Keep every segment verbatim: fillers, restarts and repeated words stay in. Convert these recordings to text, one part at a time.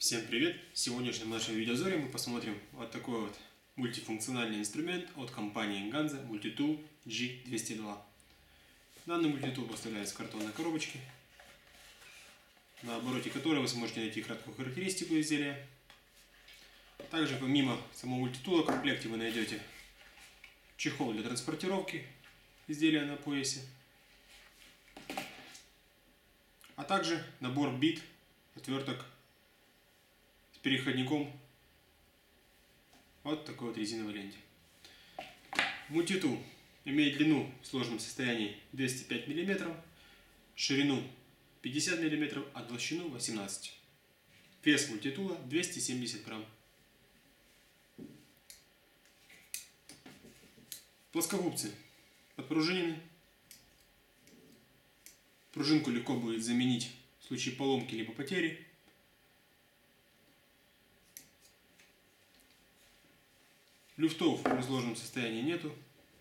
Всем привет! В сегодняшнем нашем видеообзоре мы посмотрим вот такой вот мультифункциональный инструмент от компании Ganza Multitool джи двести два. Данный мультитул поставляется в картонной коробочке, на обороте которой вы сможете найти краткую характеристику изделия. Также помимо самого мультитула в комплекте вы найдете чехол для транспортировки изделия на поясе, а также набор бит, отверток с переходником вот такой вот резиновой ленте. Мультитул имеет длину в сложном состоянии двести пять миллиметров, ширину пятьдесят миллиметров, а толщину восемнадцать. Вес мультитула двести семьдесят грамм. Плоскогубцы подпружинены. Пружинку легко будет заменить в случае поломки либо потери. Люфтов в разложенном состоянии нету.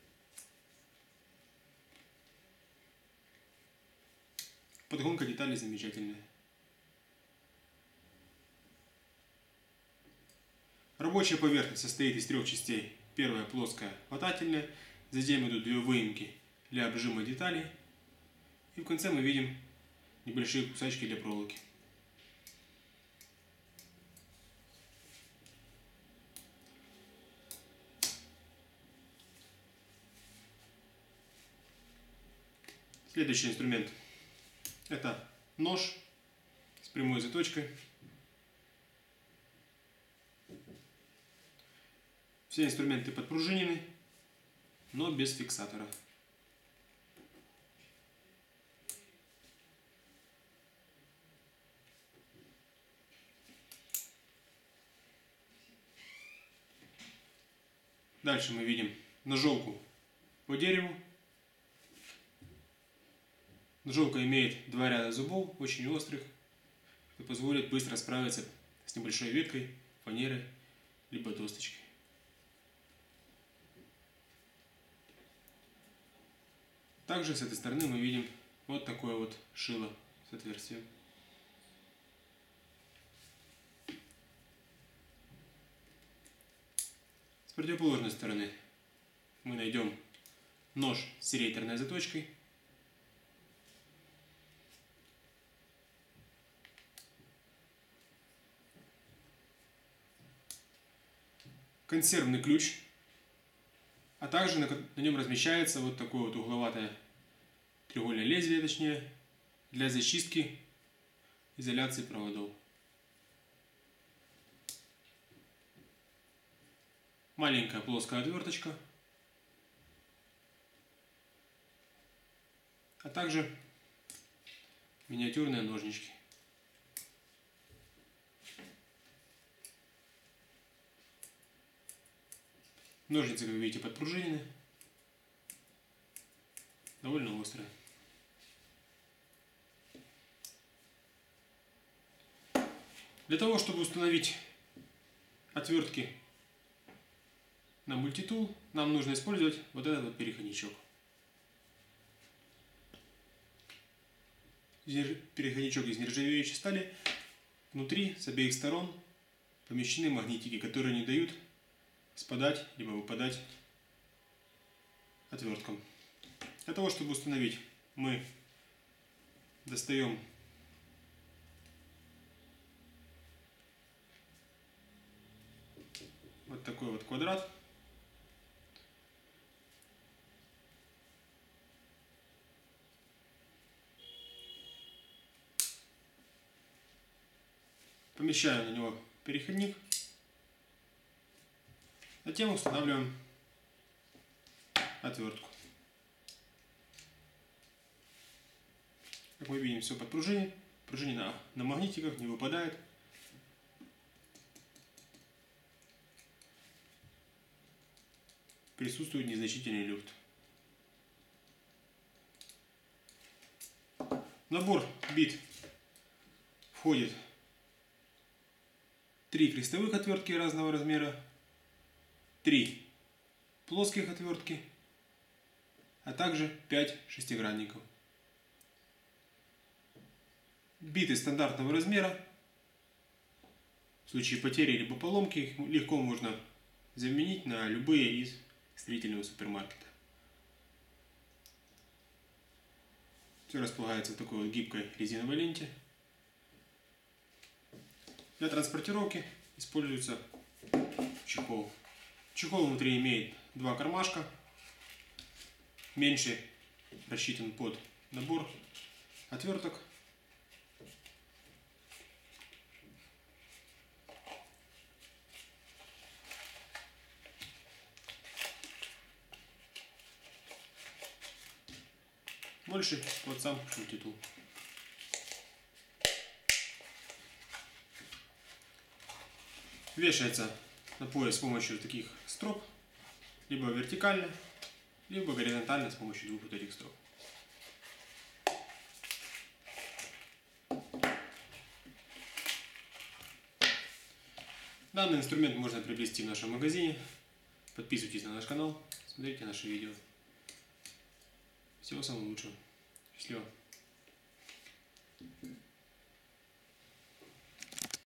Подгонка деталей замечательная. Рабочая поверхность состоит из трех частей. Первая плоская, хватательная, затем идут две выемки для обжима деталей, и в конце мы видим небольшие кусачки для проволоки. Следующий инструмент — это нож с прямой заточкой. Все инструменты подпружинены, но без фиксатора. Дальше мы видим ножовку по дереву. Ножовка имеет два ряда зубов, очень острых, что позволит быстро справиться с небольшой веткой, фанерой, либо досточкой. Также с этой стороны мы видим вот такое вот шило с отверстием. С противоположной стороны мы найдем нож с серейторной заточкой. Консервный ключ, а также на, на нем размещается вот такое вот угловатое треугольное лезвие, точнее, для зачистки изоляции проводов. Маленькая плоская отверточка, а также миниатюрные ножнички. Ножницы, как вы видите, подпружинены, довольно острые. Для того, чтобы установить отвертки на мультитул, нам нужно использовать вот этот вот переходничок. Переходничок из нержавеющей стали. Внутри с обеих сторон помещены магнитики, которые не дают спадать либо выпадать отверткам. Для того, чтобы установить, мы достаем вот такой вот квадрат. Помещаем на него переходник. Затем устанавливаем отвертку. Как мы видим, все подпружинено, пружинено на магнитиках, не выпадает. Присутствует незначительный люфт. В набор бит входит три крестовых отвертки разного размера, три плоских отвертки, а также пять шестигранников. Биты стандартного размера, В случае потери либо поломки их легко можно заменить на любые из строительного супермаркета. Все располагается в такой вот гибкой резиновой ленте. Для транспортировки используется чехол. Чехол внутри имеет два кармашка. Меньший рассчитан под набор отверток. Больше под сам мультитул. Вешается на пояс с помощью таких строп, либо вертикально, либо горизонтально с помощью двух вот этих строп. Данный инструмент можно приобрести в нашем магазине. Подписывайтесь на наш канал, смотрите наши видео. Всего самого лучшего. Счастливо.